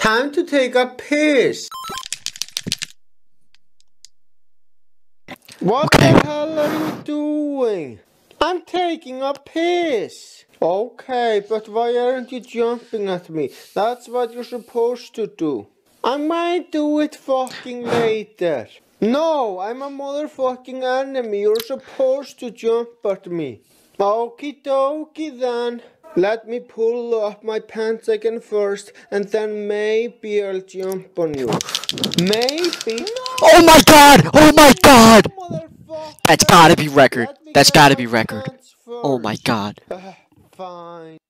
Time to take a piss. What the hell are you doing? I'm taking a piss. Okay, but why aren't you jumping at me? That's what you're supposed to do. I might do it fucking later. No, I'm a motherfucking enemy. You're supposed to jump at me. Okie dokie then. Let me pull up my pants again first, and then maybe I'll jump on you. Maybe. No! Oh my god! Oh my god! Motherfucker! That's gotta be record. That's gotta be record. Pants first. Oh my god. Fine.